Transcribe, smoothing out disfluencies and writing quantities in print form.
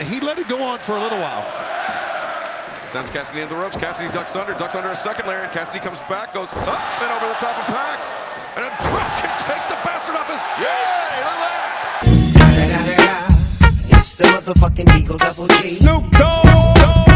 he let it go on for a little while. Sends Cassidy into the ropes. Cassidy ducks under a second layer, and Cassidy comes back, goes up and over the top of Pac, and a drop kick takes the bastard off his feet. Look at that. It's the motherfucking Eagle Double G. Snoop Dogg.